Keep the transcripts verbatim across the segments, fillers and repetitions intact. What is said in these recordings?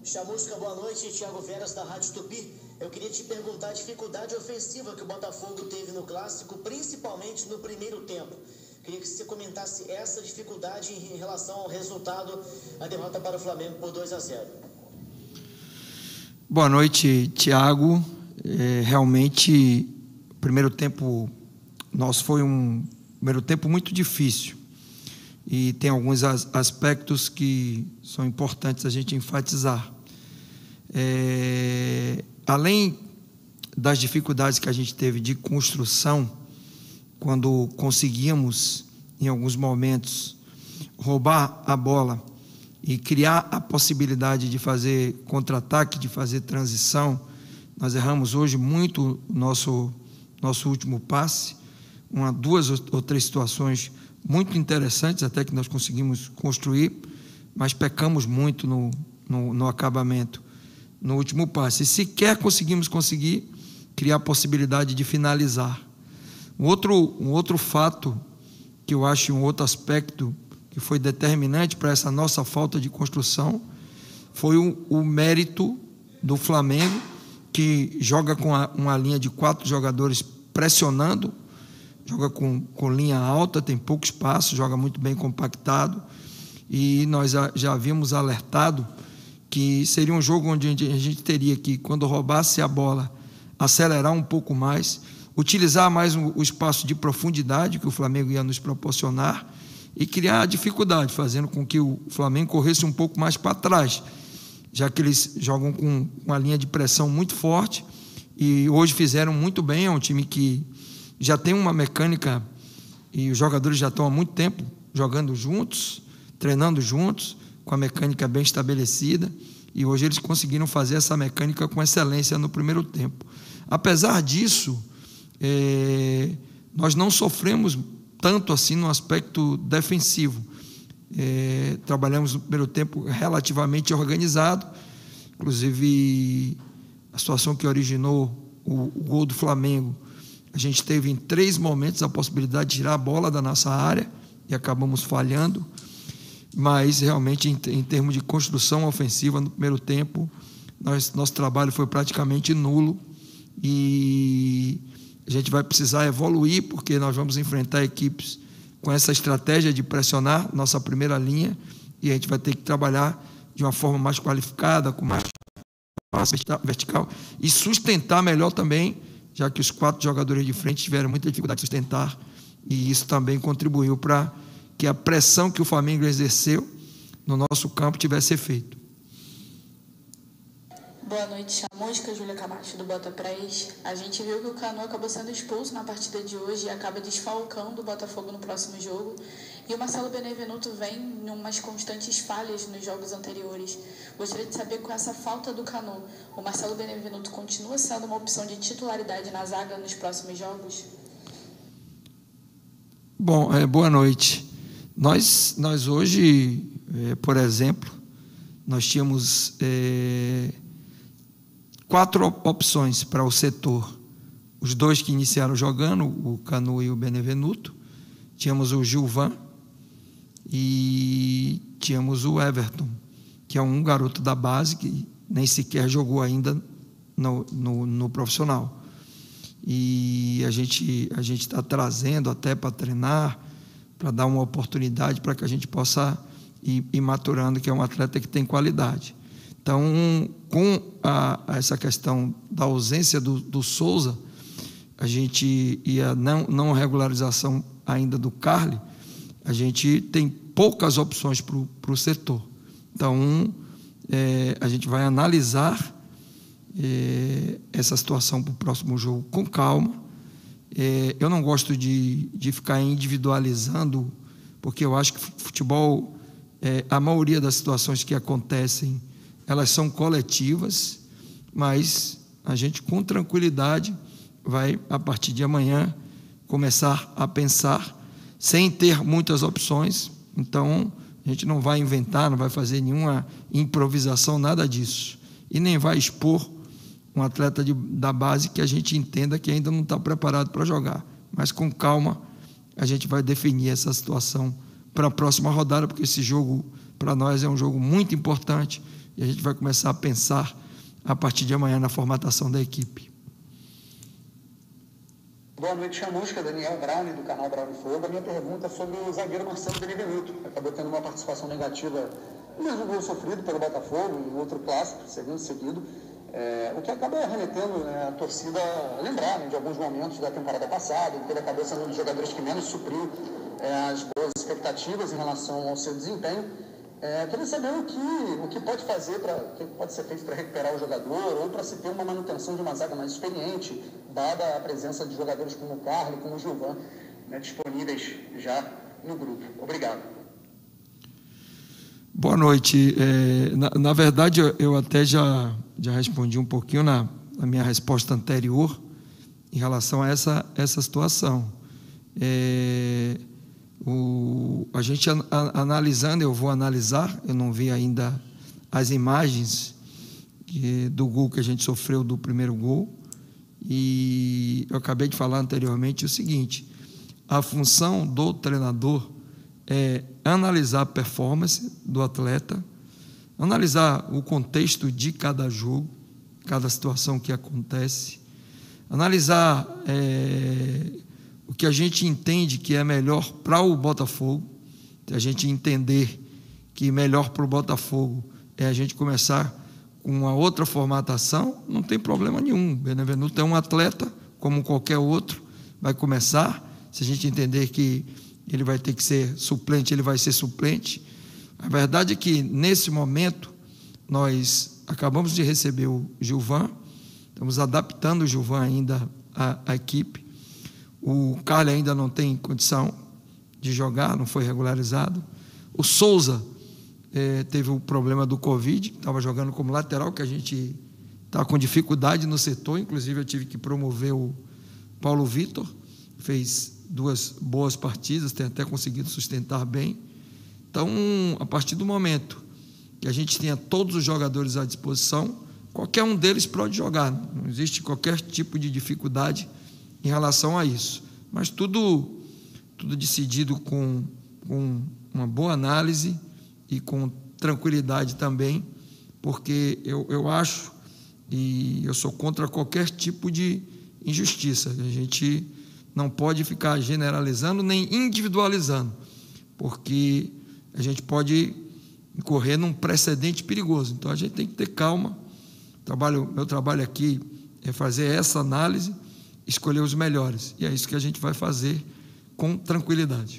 Chamusca, boa noite. Thiago Veras, da Rádio Tupi. Eu queria te perguntar a dificuldade ofensiva que o Botafogo teve no Clássico, principalmente no primeiro tempo. Queria que você comentasse essa dificuldade em relação ao resultado, a derrota para o Flamengo por dois a zero. Boa noite, Thiago. É, realmente, o primeiro tempo nosso foi um primeiro tempo muito difícil. E tem alguns aspectos que são importantes a gente enfatizar. É, além das dificuldades que a gente teve de construção, quando conseguimos, em alguns momentos, roubar a bola e criar a possibilidade de fazer contra-ataque, de fazer transição, nós erramos hoje muito o nosso, nosso último passe, uma, duas ou três situações muito interessantes até que nós conseguimos construir, mas pecamos muito no, no, no acabamento, no último passe. E sequer conseguimos conseguir criar a possibilidade de finalizar. Um outro, um outro fato que eu acho, um outro aspecto que foi determinante para essa nossa falta de construção foi o, o mérito do Flamengo, que joga com a, uma linha de quatro jogadores pressionando, joga com, com linha alta, tem pouco espaço, joga muito bem compactado, e nós já havíamos alertado que seria um jogo onde a gente teria que, quando roubasse a bola, acelerar um pouco mais, utilizar mais o espaço de profundidade que o Flamengo ia nos proporcionar e criar dificuldade, fazendo com que o Flamengo corresse um pouco mais para trás, já que eles jogam com uma linha de pressão muito forte e hoje fizeram muito bem. É um time que já tem uma mecânica e os jogadores já estão há muito tempo jogando juntos, treinando juntos, com a mecânica bem estabelecida, e hoje eles conseguiram fazer essa mecânica com excelência no primeiro tempo. Apesar disso, é, nós não sofremos tanto assim no aspecto defensivo. É, trabalhamos no primeiro tempo relativamente organizado, inclusive a situação que originou o, o gol do Flamengo, a gente teve em três momentos a possibilidade de tirar a bola da nossa área e acabamos falhando, mas realmente em, em termos de construção ofensiva no primeiro tempo, nós, nosso trabalho foi praticamente nulo e a gente vai precisar evoluir, porque nós vamos enfrentar equipes com essa estratégia de pressionar nossa primeira linha, e a gente vai ter que trabalhar de uma forma mais qualificada, com mais vertical, e sustentar melhor também, já que os quatro jogadores de frente tiveram muita dificuldade de sustentar, e isso também contribuiu para que a pressão que o Flamengo exerceu no nosso campo tivesse efeito. Boa noite, Chamusca, Júlia Camacho do Botaprés. A gente viu que o Canu acabou sendo expulso na partida de hoje e acaba desfalcando o Botafogo no próximo jogo. E o Marcelo Benevenuto vem em umas constantes falhas nos jogos anteriores. Gostaria de saber, com essa falta do Canu, o Marcelo Benevenuto continua sendo uma opção de titularidade na zaga nos próximos jogos? Bom, é, boa noite. Nós, nós hoje, é, por exemplo, nós tínhamos é, quatro opções para o setor. Os dois que iniciaram jogando, o Canu e o Benevenuto. Tínhamos o Gilvan e tínhamos o Everton, que é um garoto da base que nem sequer jogou ainda no, no, no profissional. E a gente a gente está trazendo até para treinar, para dar uma oportunidade para que a gente possa ir, ir maturando, que é um atleta que tem qualidade. Então, com a, essa questão da ausência do, do Souza, a gente e a não, não regularização ainda do Carly, a gente tem poucas opções para o setor. Então, é, a gente vai analisar é, essa situação para o próximo jogo com calma. É, eu não gosto de, de ficar individualizando, porque eu acho que futebol, é, a maioria das situações que acontecem, elas são coletivas, mas a gente, com tranquilidade, vai, a partir de amanhã, começar a pensar, sem ter muitas opções. Então, a gente não vai inventar, não vai fazer nenhuma improvisação, nada disso. E nem vai expor um atleta de, da base que a gente entenda que ainda não está preparado para jogar. Mas, com calma, a gente vai definir essa situação para a próxima rodada, porque esse jogo, para nós, é um jogo muito importante, e a gente vai começar a pensar a partir de amanhã na formatação da equipe. Boa noite, Chamusca, Daniel Brown, do canal Brown Fogo. A minha pergunta é sobre o zagueiro Marcelo Benevenuto. Acabou tendo uma participação negativa no mesmo gol sofrido pelo Botafogo, em outro clássico, segundo seguido, é, o que acaba remetendo, né, a torcida a lembrar, né, de alguns momentos da temporada passada, em que ele acabou sendo um dos jogadores que menos supriu é, as boas expectativas em relação ao seu desempenho. É, queria saber o que, o que pode fazer, pra, o que pode ser feito para recuperar o jogador ou para se ter uma manutenção de uma zaga mais experiente, dada a presença de jogadores como o Carlos e como o Gilvan, né, disponíveis já no grupo. Obrigado. Boa noite. É, na, na verdade, eu, eu até já, já respondi um pouquinho na, na minha resposta anterior em relação a essa, essa situação. É, o, a gente a, a, analisando, eu vou analisar, eu não vi ainda as imagens que, do gol que a gente sofreu do primeiro gol, e eu acabei de falar anteriormente o seguinte: a função do treinador é analisar a performance do atleta, analisar o contexto de cada jogo, cada situação que acontece, analisar é, o que a gente entende que é melhor para o Botafogo. Se a gente entender que melhor para o Botafogo é a gente começar com uma outra formatação, não tem problema nenhum. Benevenuto é um atleta como qualquer outro, vai começar. Se a gente entender que ele vai ter que ser suplente, ele vai ser suplente. A verdade é que, nesse momento, nós acabamos de receber o Gilvan, estamos adaptando o Gilvan ainda à, à equipe. O Carlos ainda não tem condição de jogar, não foi regularizado. O Souza é, teve o problema do Covid, estava jogando como lateral, que a gente está com dificuldade no setor, inclusive eu tive que promover o Paulo Vitor, fez duas boas partidas, tem até conseguido sustentar bem. Então, a partir do momento que a gente tenha todos os jogadores à disposição, qualquer um deles pode jogar, não existe qualquer tipo de dificuldade em relação a isso, mas tudo, tudo decidido com, com uma boa análise e com tranquilidade também, porque eu, eu acho, e eu sou contra qualquer tipo de injustiça. A gente não pode ficar generalizando nem individualizando, porque a gente pode incorrer num precedente perigoso. Então, a gente tem que ter calma. O trabalho, meu trabalho aqui é fazer essa análise, escolher os melhores. E é isso que a gente vai fazer com tranquilidade.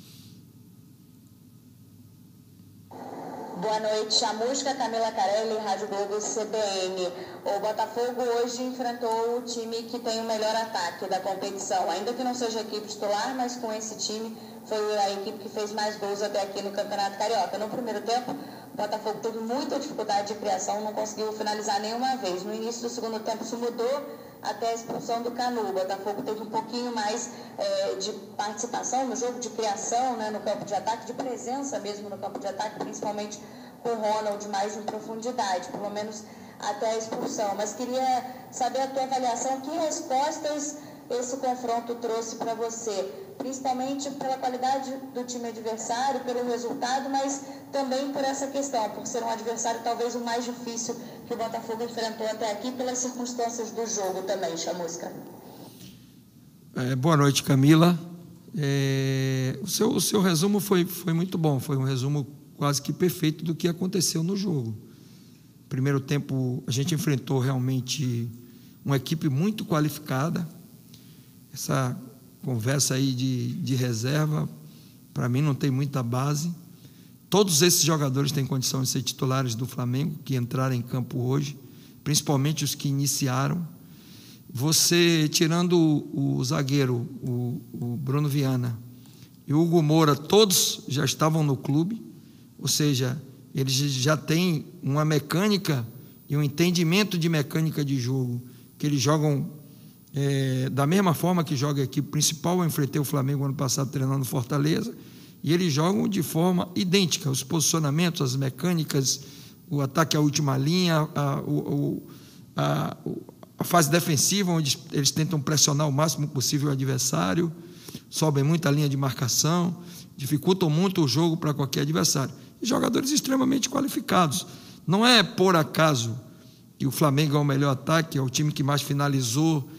Boa noite, Chamusca, Camila Carelli, Rádio Globo C B N. O Botafogo hoje enfrentou o time que tem o melhor ataque da competição, ainda que não seja a equipe titular, mas com esse time foi a equipe que fez mais gols até aqui no Campeonato Carioca. No primeiro tempo, o Botafogo teve muita dificuldade de criação, não conseguiu finalizar nenhuma vez. No início do segundo tempo, isso mudou até a expulsão do Canu. O Botafogo teve um pouquinho mais é, de participação no jogo, de criação, né, no campo de ataque, de presença mesmo no campo de ataque, principalmente com o Ronald mais em profundidade, pelo menos até a expulsão. Mas queria saber a tua avaliação, que respostas esse confronto trouxe para você, principalmente pela qualidade do time adversário, pelo resultado, mas também por essa questão, por ser um adversário talvez o mais difícil que o Botafogo enfrentou até aqui, pelas circunstâncias do jogo também, Chamusca. É, boa noite, Camila. É, o, seu, o seu resumo foi, foi muito bom, foi um resumo quase que perfeito do que aconteceu no jogo. Primeiro tempo, a gente enfrentou realmente uma equipe muito qualificada. Essa conversa aí de, de reserva, para mim, não tem muita base. Todos esses jogadores têm condição de ser titulares do Flamengo, que entraram em campo hoje, principalmente os que iniciaram. Você, tirando o, o zagueiro, o, o Bruno Viana e o Hugo Moura, todos já estavam no clube, ou seja, eles já têm uma mecânica e um entendimento de mecânica de jogo, que eles jogam é, da mesma forma que joga a equipe principal. Eu enfrentei o Flamengo ano passado treinando Fortaleza, e eles jogam de forma idêntica, os posicionamentos, as mecânicas, o ataque à última linha, a, o, a, a fase defensiva, onde eles tentam pressionar o máximo possível o adversário, sobem muita linha de marcação, dificultam muito o jogo para qualquer adversário. E jogadores extremamente qualificados. não é por acaso que o Flamengo é o melhor ataque, é o time que mais finalizou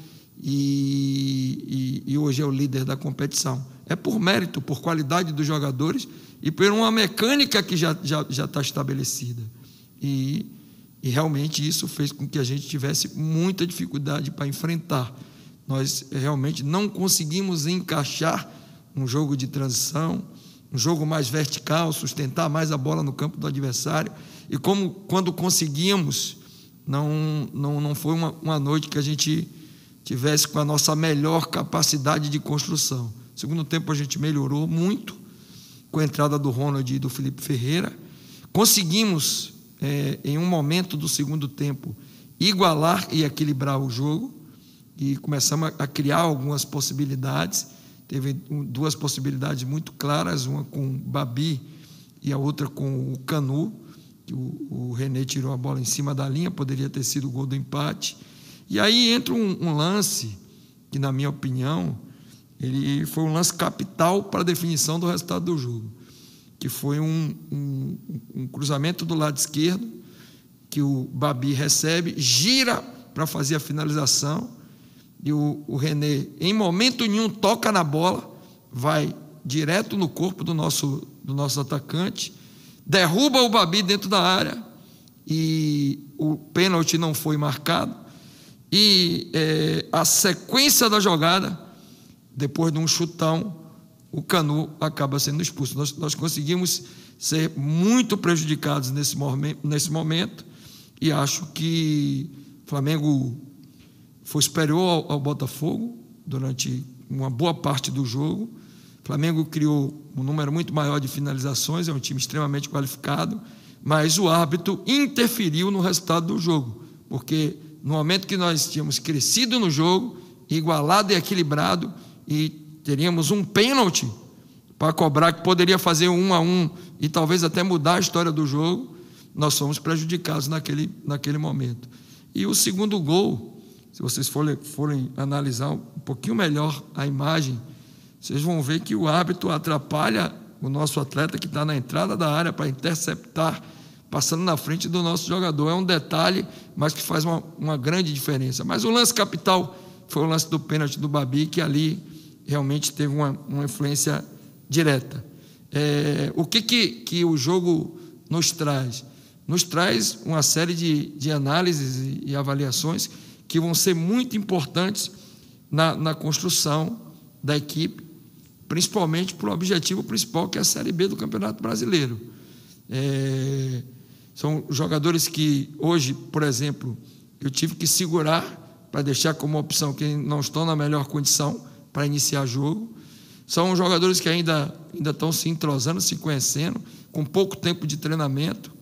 e, e, e hoje é o líder da competição. É por mérito, por qualidade dos jogadores e por uma mecânica que já já já está estabelecida. E, e realmente isso fez com que a gente tivesse muita dificuldade para enfrentar. Nós realmente não conseguimos encaixar um jogo de transição, um jogo mais vertical, sustentar mais a bola no campo do adversário. E como quando conseguíamos, não, não, não foi uma, uma noite que a gente tivesse com a nossa melhor capacidade de construção. No segundo tempo a gente melhorou muito, com a entrada do Ronald e do Felipe Ferreira. Conseguimos, é, em um momento do segundo tempo, igualar e equilibrar o jogo, e começamos a, a criar algumas possibilidades. Teve duas possibilidades muito claras, uma com o Babi e a outra com o Canu, que o, o René tirou a bola em cima da linha, poderia ter sido o gol do empate. E aí entra um, um lance que, na minha opinião, ele foi um lance capital para a definição do resultado do jogo, que foi um, um, um cruzamento do lado esquerdo, que o Babi recebe, gira para fazer a finalização, e o, o René, em momento nenhum, toca na bola, vai direto no corpo do nosso, do nosso atacante, derruba o Babi dentro da área, e o pênalti não foi marcado, e é, a sequência da jogada, depois de um chutão, o Canu acaba sendo expulso. Nós, nós conseguimos ser muito prejudicados nesse momento, nesse momento, e acho que o Flamengo foi superior ao, ao Botafogo durante uma boa parte do jogo. O Flamengo criou um número muito maior de finalizações, é um time extremamente qualificado, mas o árbitro interferiu no resultado do jogo, porque no momento que nós tínhamos crescido no jogo, igualado e equilibrado, e teríamos um pênalti para cobrar, que poderia fazer um a um e talvez até mudar a história do jogo, nós fomos prejudicados naquele, naquele momento. E o segundo gol, se vocês forem, forem analisar um pouquinho melhor a imagem, vocês vão ver que o árbitro atrapalha o nosso atleta que está na entrada da área para interceptar, passando na frente do nosso jogador. É um detalhe, mas que faz uma, uma grande diferença. Mas o lance capital foi o lance do pênalti do Babi, que ali realmente teve uma, uma influência direta. É, o que, que, que o jogo nos traz? Nos traz uma série de, de análises e, e avaliações que vão ser muito importantes na, na construção da equipe, principalmente para o objetivo principal, que é a Série B do Campeonato Brasileiro. É, são jogadores que hoje, por exemplo, eu tive que segurar para deixar como opção quem não estão na melhor condição para iniciar jogo. São jogadores que ainda, ainda estão se entrosando, se conhecendo, com pouco tempo de treinamento,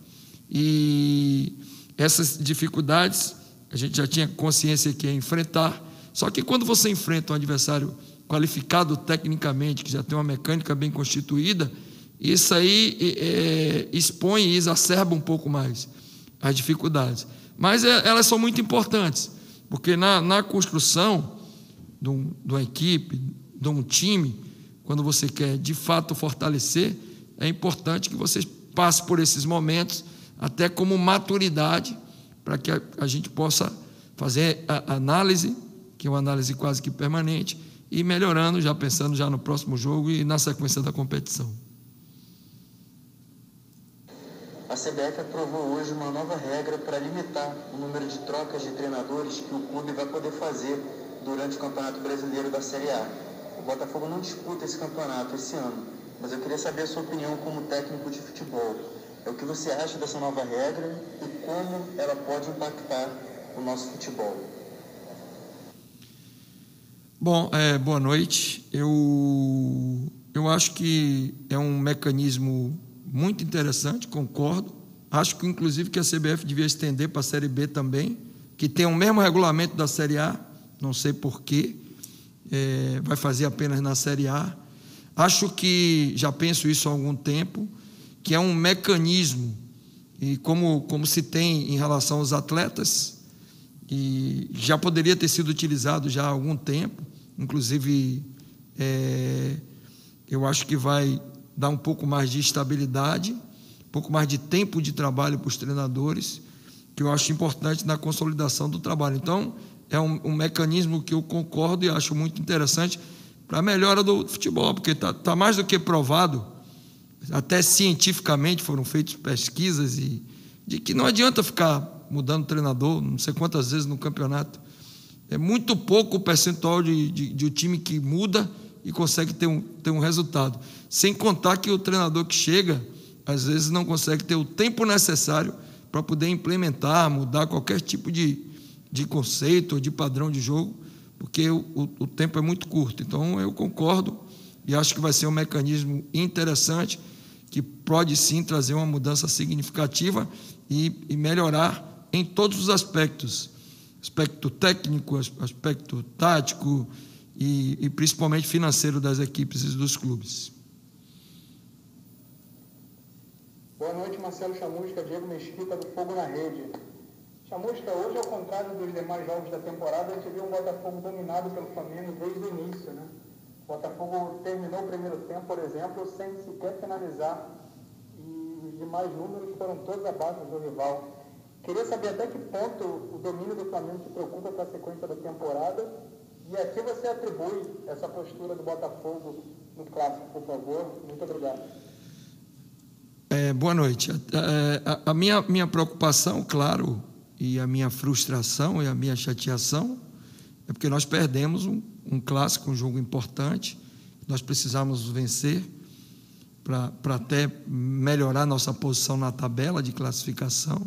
e essas dificuldades a gente já tinha consciência que ia enfrentar. Só que quando você enfrenta um adversário qualificado tecnicamente, que já tem uma mecânica bem constituída, isso aí é, expõe e exacerba um pouco mais as dificuldades. Mas é, elas são muito importantes, porque na, na construção de, um, de uma equipe, de um time, quando você quer de fato fortalecer, é importante que você passe por esses momentos, até como maturidade, para que a, a gente possa fazer a análise, que é uma análise quase que permanente, e melhorando, já pensando já no próximo jogo e na sequência da competição. A C B F aprovou hoje uma nova regra para limitar o número de trocas de treinadores que o clube vai poder fazer durante o Campeonato Brasileiro da Série A. O Botafogo não disputa esse campeonato esse ano, mas eu queria saber a sua opinião como técnico de futebol. É o que você acha dessa nova regra e como ela pode impactar o nosso futebol? Bom, é, boa noite. Eu, eu acho que é um mecanismo muito interessante, concordo. Acho que, inclusive, que a C B F devia estender para a Série B também, que tem o mesmo regulamento da Série A, não sei porquê, é, vai fazer apenas na Série A. Acho que, já penso isso há algum tempo, que é um mecanismo, e como, como se tem em relação aos atletas, e já poderia ter sido utilizado já há algum tempo, inclusive é, eu acho que vai dar um pouco mais de estabilidade, pouco mais de tempo de trabalho para os treinadores, que eu acho importante na consolidação do trabalho. Então, é um, um mecanismo que eu concordo e acho muito interessante para a melhora do futebol, porque está tá mais do que provado, até cientificamente foram feitas pesquisas, e, de que não adianta ficar mudando treinador, não sei quantas vezes no campeonato. É muito pouco o percentual de, de, de um time que muda e consegue ter um, ter um resultado. Sem contar que o treinador que chega, às vezes não consegue ter o tempo necessário para poder implementar, mudar qualquer tipo de, de conceito ou de padrão de jogo, porque o, o, o tempo é muito curto. Então, eu concordo e acho que vai ser um mecanismo interessante que pode sim trazer uma mudança significativa e, e melhorar em todos os aspectos, aspecto técnico, aspecto tático e, e principalmente financeiro das equipes e dos clubes. Boa noite, Marcelo Chamusca, Diego Mesquita, do Fogo na Rede. Chamusca, hoje, ao contrário dos demais jogos da temporada, a gente viu um Botafogo dominado pelo Flamengo desde o início, né? O Botafogo terminou o primeiro tempo, por exemplo, sem sequer finalizar, e os demais números foram todos abaixo do rival. Queria saber até que ponto o domínio do Flamengo te preocupa para a sequência da temporada, e a que você atribui essa postura do Botafogo no Clássico, por favor. Muito obrigado. É, boa noite. A, a, a minha, minha preocupação, claro, e a minha frustração e a minha chateação é porque nós perdemos um, um clássico, um jogo importante, nós precisamos vencer para até melhorar nossa posição na tabela de classificação,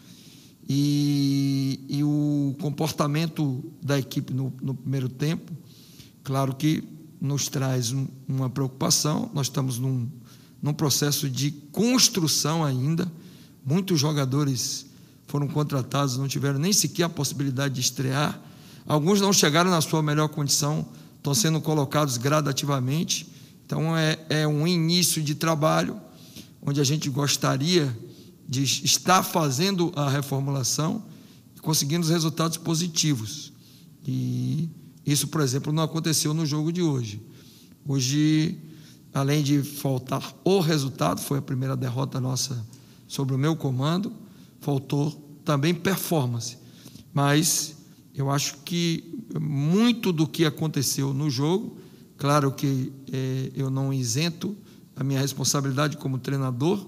e, e o comportamento da equipe no, no primeiro tempo, claro que nos traz um, uma preocupação. Nós estamos num, num processo de construção ainda, muitos jogadores foram contratados, não tiveram nem sequer a possibilidade de estrear, alguns não chegaram na sua melhor condição, estão sendo colocados gradativamente. Então é, é um início de trabalho, onde a gente gostaria de estar fazendo a reformulação e conseguindo os resultados positivos. E isso, por exemplo, não aconteceu no jogo de hoje. Hoje, além de faltar o resultado, foi a primeira derrota nossa sobre o meu comando, faltou também performance. Mas eu acho que muito do que aconteceu no jogo, claro que é, eu não isento a minha responsabilidade como treinador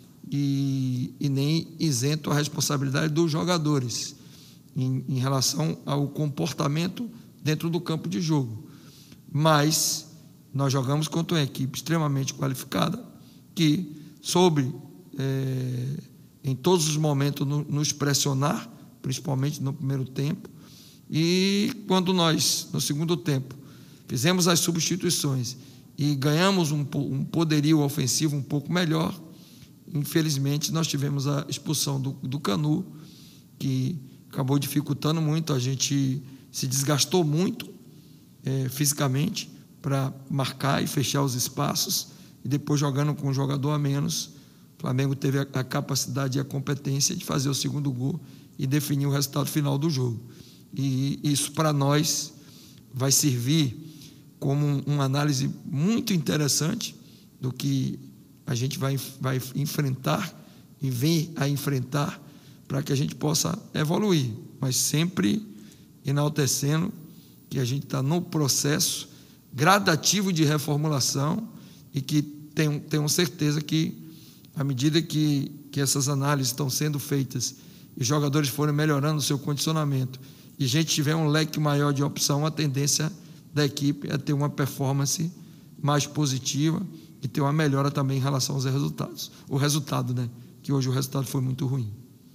e, e nem isento a responsabilidade dos jogadores em, em relação ao comportamento dentro do campo de jogo. Mas nós jogamos contra uma equipe extremamente qualificada que soube, é, em todos os momentos, no, nos pressionar, principalmente no primeiro tempo. E quando nós, no segundo tempo, fizemos as substituições e ganhamos um, um poderio ofensivo um pouco melhor, infelizmente nós tivemos a expulsão do, do Canu, que acabou dificultando muito. A gente se desgastou muito é, fisicamente para marcar e fechar os espaços, e depois, jogando com um jogador a menos, o Flamengo teve a, a capacidade e a competência de fazer o segundo gol e definir o resultado final do jogo. E isso, para nós, vai servir como uma análise muito interessante do que a gente vai, vai enfrentar e vem a enfrentar, para que a gente possa evoluir, mas sempre enaltecendo que a gente está no processo gradativo de reformulação e que tenho, tenho certeza que, à medida que, que essas análises estão sendo feitas e os jogadores forem melhorando o seu condicionamento e a gente tiver um leque maior de opção, a tendência da equipe é ter uma performance mais positiva e ter uma melhora também em relação aos resultados. O resultado, né? Que hoje o resultado foi muito ruim.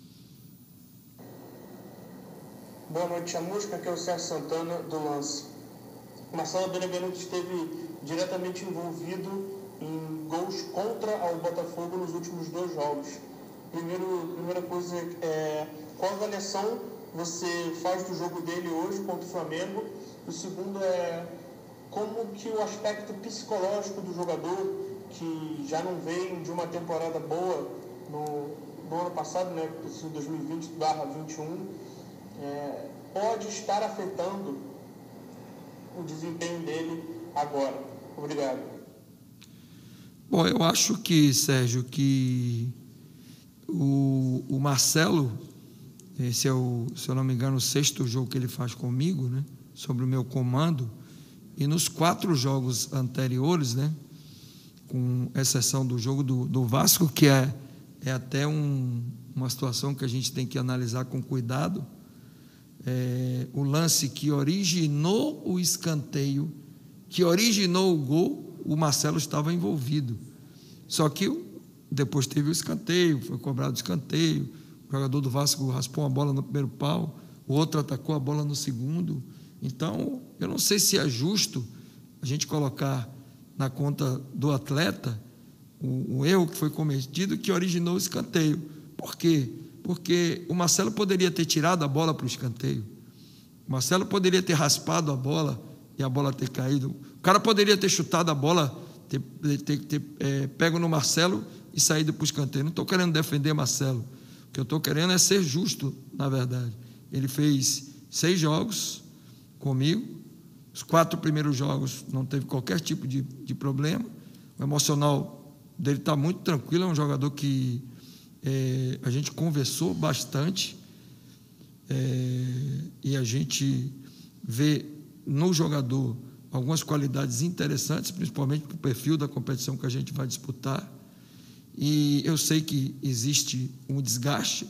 Boa noite, Chamusca, aqui é o Sérgio Santana, do Lance. Marcelo Benevenuto esteve diretamente envolvido em gols contra o Botafogo nos últimos dois jogos. Primeiro, primeira coisa é qual avaliação você faz do jogo dele hoje contra o Flamengo? O segundo é como que o aspecto psicológico do jogador, que já não vem de uma temporada boa no, no ano passado, né, dois mil e vinte barra vinte e um, é, pode estar afetando o desempenho dele agora. Obrigado. Bom, eu acho que, Sérgio, que o, o Marcelo, esse é o, se eu não me engano, o sexto jogo que ele faz comigo, né, sobre o meu comando, e nos quatro jogos anteriores, né, com exceção do jogo do, do Vasco, que é, é até um, uma situação que a gente tem que analisar com cuidado, é, o lance que originou o escanteio, que originou o gol, o Marcelo estava envolvido. Só que depois teve o escanteio, foi cobrado o escanteio, o jogador do Vasco raspou uma bola no primeiro pau, o outro atacou a bola no segundo. Então, eu não sei se é justo a gente colocar na conta do atleta o, o erro que foi cometido que originou o escanteio. Por quê? Porque o Marcelo poderia ter tirado a bola para o escanteio, o Marcelo poderia ter raspado a bola e a bola ter caído, o cara poderia ter chutado a bola, ter, ter, ter é, pego no Marcelo e saído para o escanteio. Não estou querendo defender Marcelo, o que eu estou querendo é ser justo, na verdade. Ele fez seis jogos comigo, os quatro primeiros jogos não teve qualquer tipo de, de problema, o emocional dele está muito tranquilo, é um jogador que é, a gente conversou bastante, é, e a gente vê no jogador algumas qualidades interessantes, principalmente para o perfil da competição que a gente vai disputar, e eu sei que existe um desgaste,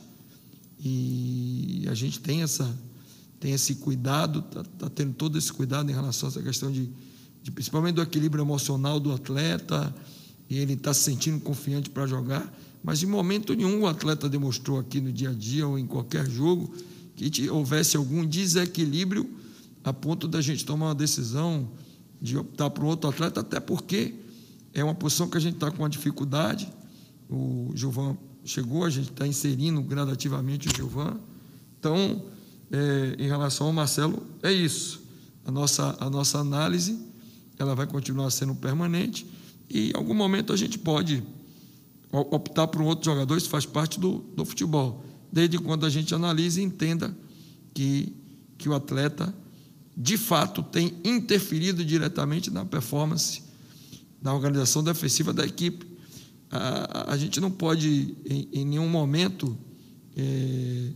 e a gente tem essa tem esse cuidado, está tá tendo todo esse cuidado em relação a essa questão de, de principalmente do equilíbrio emocional do atleta, e ele está se sentindo confiante para jogar, mas em momento nenhum o atleta demonstrou aqui no dia a dia ou em qualquer jogo que te, houvesse algum desequilíbrio a ponto da gente tomar uma decisão de optar por um outro atleta, até porque é uma posição que a gente está com uma dificuldade. O Gilvan chegou, a gente está inserindo gradativamente o Gilvan. Então, é, em relação ao Marcelo, é isso. A nossa, a nossa análise ela vai continuar sendo permanente, e em algum momento a gente pode optar por um outro jogador, isso faz parte do, do futebol, desde quando a gente analise e entenda que, que o atleta, de fato, tem interferido diretamente na performance, na organização defensiva da equipe. A, a gente não pode, em, em nenhum momento, é,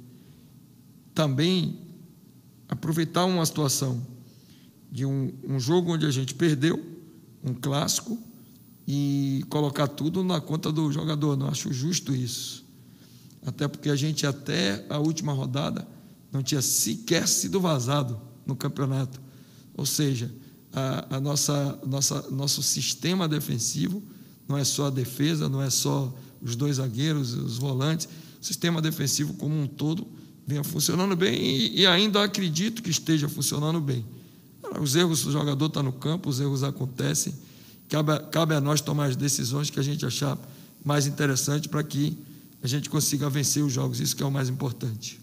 também aproveitar uma situação de um, um jogo onde a gente perdeu, um clássico, e colocar tudo na conta do jogador. Não acho justo isso. Até porque a gente, até a última rodada, não tinha sequer sido vazado no campeonato. Ou seja, a, a nossa, nossa, nosso sistema defensivo não é só a defesa, não é só os dois zagueiros, os volantes. O sistema defensivo como um todo vinha funcionando bem, e, e ainda acredito que esteja funcionando bem. Os erros, o jogador está no campo, os erros acontecem, cabe a, cabe a nós tomar as decisões que a gente achar mais interessante para que a gente consiga vencer os jogos, isso que é o mais importante.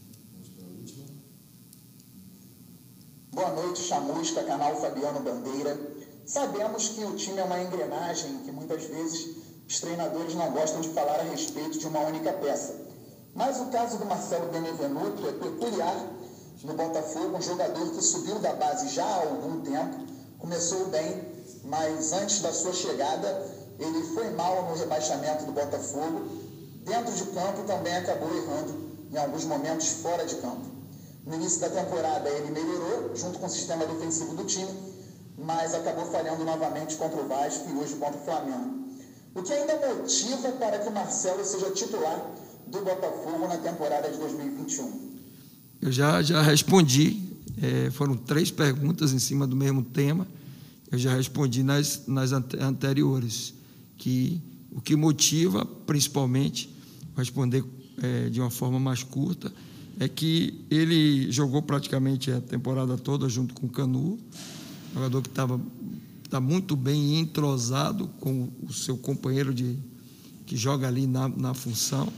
Boa noite, Chamusca, canal Fabiano Bandeira. Sabemos que o time é uma engrenagem, que muitas vezes os treinadores não gostam de falar a respeito de uma única peça. Mas o caso do Marcelo Benevenuto é peculiar no Botafogo, um jogador que subiu da base já há algum tempo, começou bem, mas antes da sua chegada ele foi mal no rebaixamento do Botafogo. Dentro de campo também acabou errando em alguns momentos fora de campo. No início da temporada ele melhorou junto com o sistema defensivo do time, mas acabou falhando novamente contra o Vasco e hoje contra o Flamengo. O que ainda motiva para que o Marcelo seja titular do Botafogo na temporada de dois mil e vinte e um? Eu já, já respondi, é, foram três perguntas em cima do mesmo tema, eu já respondi nas, nas anteriores, que o que motiva, principalmente, responder é, de uma forma mais curta, é que ele jogou praticamente a temporada toda junto com o Canu, jogador que estava tá muito bem entrosado com o seu companheiro de, que joga ali na, na função.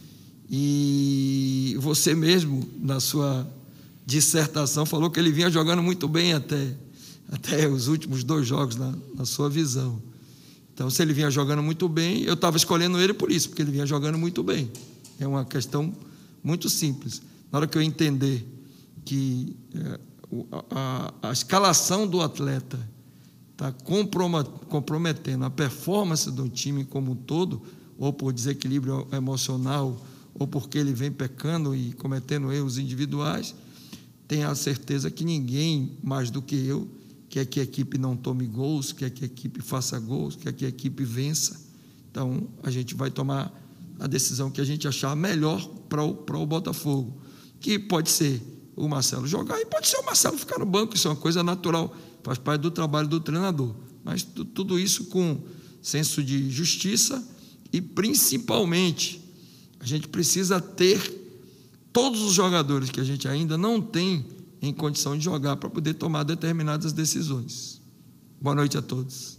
E você mesmo, na sua dissertação, falou que ele vinha jogando muito bem até, até os últimos dois jogos, na, na sua visão. Então, se ele vinha jogando muito bem, eu estava escolhendo ele por isso, porque ele vinha jogando muito bem. É uma questão muito simples. Na hora que eu entender que é, a, a, a escalação do atleta está comprometendo a performance do time como um todo, ou por desequilíbrio emocional, ou porque ele vem pecando e cometendo erros individuais, tenha a certeza que ninguém mais do que eu quer que a equipe não tome gols, quer que a equipe faça gols, quer que a equipe vença. Então, a gente vai tomar a decisão que a gente achar melhor para o, para o Botafogo, que pode ser o Marcelo jogar e pode ser o Marcelo ficar no banco, isso é uma coisa natural, faz parte do trabalho do treinador, mas tudo isso com senso de justiça e, principalmente, a gente precisa ter todos os jogadores que a gente ainda não tem em condição de jogar para poder tomar determinadas decisões. Boa noite a todos.